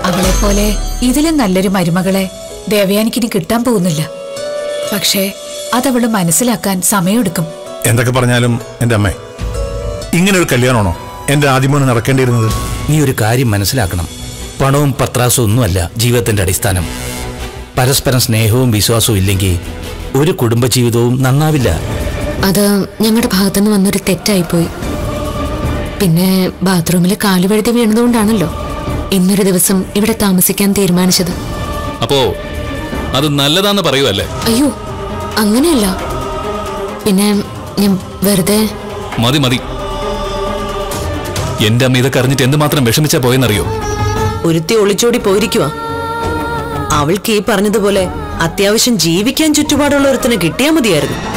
അവളെ പോലെ ഇതിലും നല്ലൊരു മരുമകളെ ദേവയാനിക്കിനി കിട്ടാൻ പോകുന്നില്ല. പക്ഷേ അതവള് മനസ്സിലാക്കാൻ സമയമെടുക്കും. എന്തൊക്കെ പറഞ്ഞാലും എന്റെ അമ്മേ, ഇങ്ങനൊരു കല്യാണമാണോ എന്റെ ആദ്യമോന് നടക്കേണ്ടിയിരുന്നത്? നീ ഒരു കാര്യം മനസ്സിലാക്കണം. പണവും പത്രാസവും ഒന്നുമല്ല ജീവിതത്തിന്റെ അടിസ്ഥാനം. പരസ്പരം സ്നേഹവും വിശ്വാസവും ഇല്ലെങ്കിൽ ഒരു കുടുംബജീവിതവും നന്നാവില്ല. അത് ഞങ്ങളുടെ ഭാഗത്തുനിന്ന് വന്നൊരു തെറ്റായിപ്പോയി. പിന്നെ ബാത്റൂമിൽ കാലുവഴുതി വീണതുകൊണ്ടാണല്ലോ ഇന്നൊരു ദിവസം ഇവിടെ താമസിക്കാൻ തീരുമാനിച്ചത്. അപ്പോ അത് നല്ലതാന്ന് പറയുവല്ലേ? അയ്യോ, അങ്ങനെയല്ല. പിന്നെ ഞാൻ വെറുതെ... മതി മതി. എന്റെ അമ്മ ഇതൊക്കെ അറിഞ്ഞിട്ട് എന്തുമാത്രം വിഷമിച്ചാ പോയെന്നറിയോ? ഒരുത്തി ഒളിച്ചോടി പോയിരിക്കുക. അവൾക്ക് ഈ പറഞ്ഞതുപോലെ അത്യാവശ്യം ജീവിക്കാൻ ചുറ്റുപാടുള്ള ഒരുത്തിനെ കിട്ടിയാൽ മതിയായിരുന്നു.